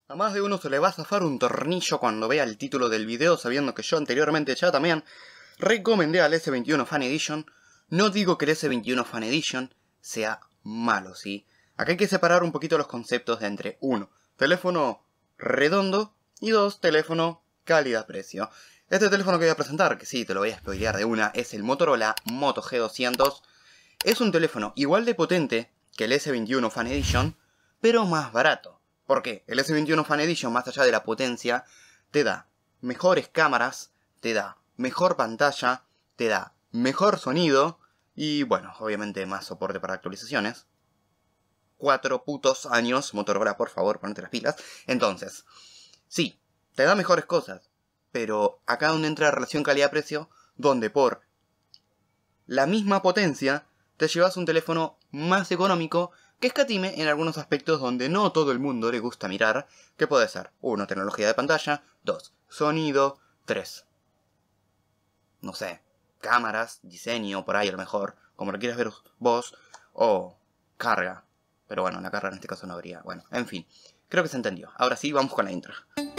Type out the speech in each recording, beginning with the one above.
A más de uno se le va a zafar un tornillo cuando vea el título del video, sabiendo que yo anteriormente ya también recomendé al S21 Fan Edition. No digo que el S21 Fan Edition sea malo, ¿sí? Acá hay que separar un poquito los conceptos de entre 1. Teléfono redondo y 2. Teléfono calidad-precio. Este teléfono que voy a presentar, que sí, te lo voy a spoilear de una, es el Motorola Moto G200. Es un teléfono igual de potente que el S21 Fan Edition, pero más barato. ¿Por qué? El S21 Fan Edition, más allá de la potencia, te da mejores cámaras, te da mejor pantalla, te da mejor sonido y, bueno, obviamente más soporte para actualizaciones. 4 putos años, Motorola, por favor, ponete las pilas. Entonces, sí, te da mejores cosas, pero acá donde entra la relación calidad-precio, donde por la misma potencia te llevas un teléfono más económico que escatime en algunos aspectos donde no todo el mundo le gusta mirar, que puede ser 1. Tecnología de pantalla, 2. Sonido, 3. No sé, cámaras, diseño, por ahí a lo mejor, como lo quieras ver vos, o carga. Pero bueno, la carga en este caso no habría. Bueno, en fin, creo que se entendió. Ahora sí, vamos con la intro.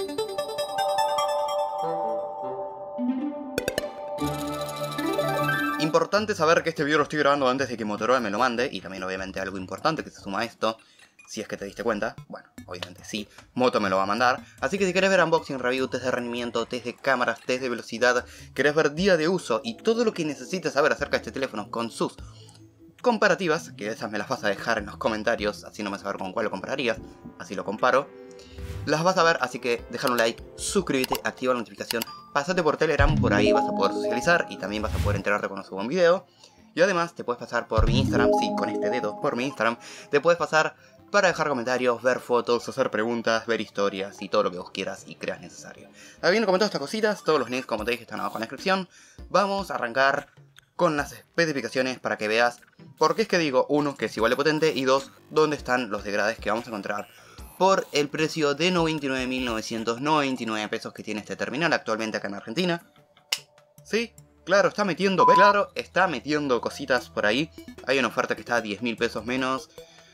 Importante saber que este video lo estoy grabando antes de que Motorola me lo mande, y también obviamente algo importante que se suma a esto, si es que te diste cuenta, bueno, obviamente sí, Moto me lo va a mandar, así que si querés ver unboxing, review, test de rendimiento, test de cámaras, test de velocidad, querés ver día de uso y todo lo que necesites saber acerca de este teléfono con sus comparativas, que esas me las vas a dejar en los comentarios, así no me vas a saber con cuál lo comprarías, así lo comparo. Las vas a ver, así que déjale un like, suscríbete, activa la notificación, pásate por Telegram, por ahí vas a poder socializar y también vas a poder enterarte cuando subo un video. Y además te puedes pasar por mi Instagram, sí, con este dedo, por mi Instagram, te puedes pasar para dejar comentarios, ver fotos, hacer preguntas, ver historias y todo lo que vos quieras y creas necesario. Habiendo comentado estas cositas, todos los links como te dije están abajo en la descripción. Vamos a arrancar con las especificaciones para que veas por qué es que digo, 1, que es igual de potente, y 2, dónde están los degrades que vamos a encontrar por el precio de 99.999 pesos que tiene este terminal actualmente acá en Argentina. Sí, claro, está metiendo cositas por ahí. Hay una oferta que está a 10.000 pesos menos.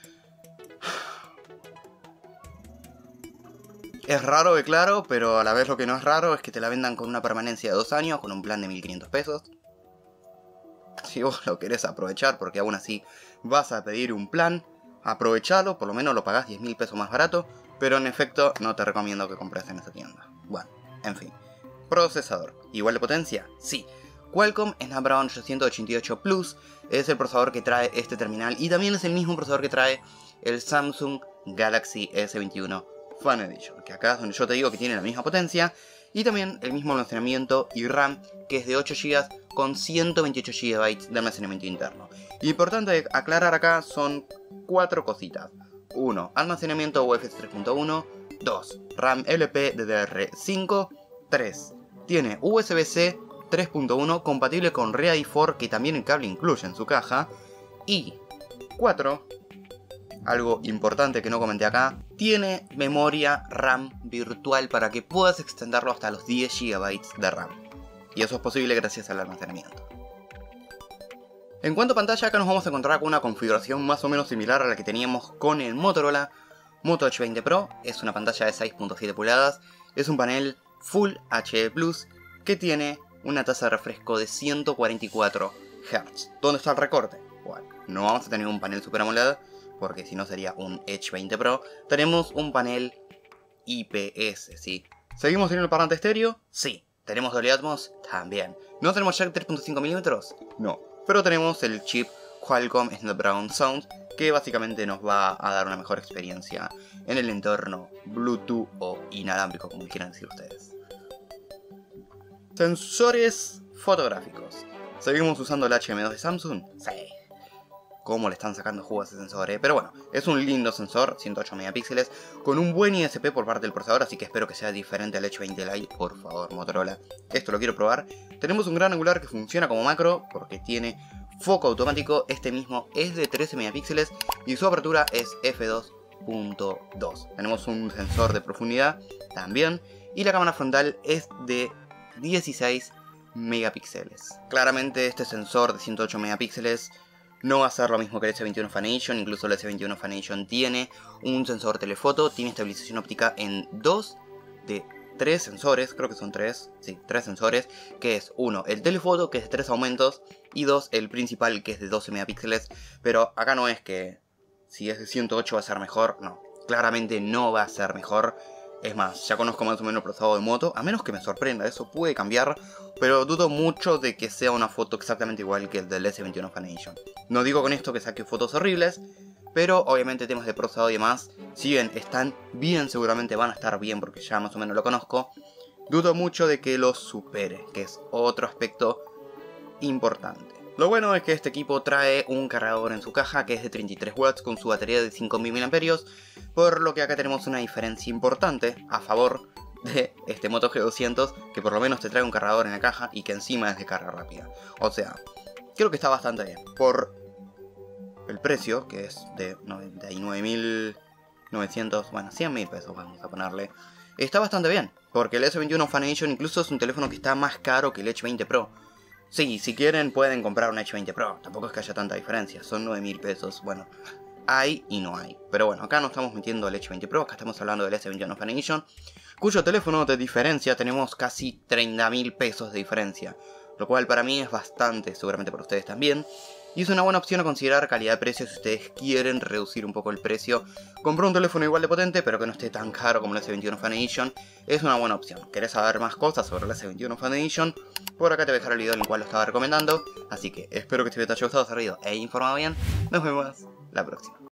Es raro, claro, pero a la vez lo que no es raro es que te la vendan con una permanencia de 2 años, con un plan de 1.500 pesos. Si vos lo querés aprovechar, porque aún así vas a pedir un plan, aprovechalo, por lo menos lo pagás 10.000 pesos más barato, pero en efecto no te recomiendo que compres en esa tienda. Bueno, en fin. Procesador, ¿igual de potencia? Sí. Qualcomm Snapdragon 888 Plus es el procesador que trae este terminal y también es el mismo procesador que trae el Samsung Galaxy S21 Fan Edition, que acá es donde yo te digo que tiene la misma potencia y también el mismo almacenamiento y RAM, que es de 8 GB con 128 GB de almacenamiento interno. Importante aclarar acá son 4 cositas. 1. Almacenamiento UFS 3.1. 2. RAM LP DDR5. 3. Tiene USB-C 3.1 compatible con ReadyFor, que también el cable incluye en su caja. Y 4. Algo importante que no comenté acá, tiene memoria RAM virtual para que puedas extenderlo hasta los 10 GB de RAM. Y eso es posible gracias al almacenamiento. En cuanto a pantalla, acá nos vamos a encontrar con una configuración más o menos similar a la que teníamos con el Motorola Moto H20 Pro. Es una pantalla de 6.7 pulgadas, es un panel Full HD Plus que tiene una tasa de refresco de 144 Hz. ¿Dónde está el recorte? Bueno, no vamos a tener un panel Super AMOLED, porque si no sería un Edge 20 Pro. Tenemos un panel IPS, ¿sí? ¿Seguimos teniendo el parlante estéreo? Sí. ¿Tenemos Dolby Atmos? También. ¿No tenemos jack 3.5 mm? No. Pero tenemos el chip Qualcomm Snapdragon Sound, que básicamente nos va a dar una mejor experiencia en el entorno Bluetooth o inalámbrico, como quieran decir ustedes. Sensores fotográficos. ¿Seguimos usando el HM2 de Samsung? Sí. Cómo le están sacando jugo a ese sensor, pero bueno, es un lindo sensor, 108 megapíxeles, con un buen ISP por parte del procesador, así que espero que sea diferente al H20 Lite, por favor, Motorola. Esto lo quiero probar. Tenemos un gran angular que funciona como macro, porque tiene foco automático, este mismo es de 13 megapíxeles y su apertura es f2.2. Tenemos un sensor de profundidad también, y la cámara frontal es de 16 megapíxeles. Claramente este sensor de 108 megapíxeles No va a ser lo mismo que el S21 Fan Edition, incluso el S21 Fan Edition tiene un sensor telefoto, tiene estabilización óptica en 2 de 3 sensores, creo que son 3, sí, 3 sensores, que es uno, el telefoto, que es de 3 aumentos, y 2, el principal, que es de 12 megapíxeles, pero acá no es que si es de 108 va a ser mejor, no, claramente no va a ser mejor. Es más, ya conozco más o menos el procesador de Moto, a menos que me sorprenda, eso puede cambiar, pero dudo mucho de que sea una foto exactamente igual que el del S21 Fan Edition. No digo con esto que saque fotos horribles, pero obviamente temas de procesador y demás, si bien están bien, seguramente van a estar bien porque ya más o menos lo conozco, dudo mucho de que lo supere, que es otro aspecto importante. Lo bueno es que este equipo trae un cargador en su caja que es de 33 watts con su batería de 5000 mAh, por lo que acá tenemos una diferencia importante a favor de este Moto G200, que por lo menos te trae un cargador en la caja y que encima es de carga rápida. O sea, creo que está bastante bien. Por el precio, que es de 99.900, bueno, 100.000 pesos vamos a ponerle, está bastante bien, porque el S21 Fan Edition incluso es un teléfono que está más caro que el Edge 20 Pro. Sí, si quieren pueden comprar un Edge 20 Pro, tampoco es que haya tanta diferencia, son 9.000 pesos, bueno, hay y no hay. Pero bueno, acá no estamos metiendo el Edge 20 Pro, acá estamos hablando del S21 Fan Edition, cuyo teléfono de diferencia tenemos casi 30.000 pesos de diferencia, lo cual para mí es bastante, seguramente para ustedes también. Y es una buena opción a considerar calidad-precio si ustedes quieren reducir un poco el precio. Comprar un teléfono igual de potente, pero que no esté tan caro como el S21 Fan Edition, es una buena opción. ¿Querés saber más cosas sobre el S21 Fan Edition? Por acá te voy a dejar el video en el cual lo estaba recomendando. Así que espero que este video te haya gustado, servido e informado bien. Nos vemos la próxima.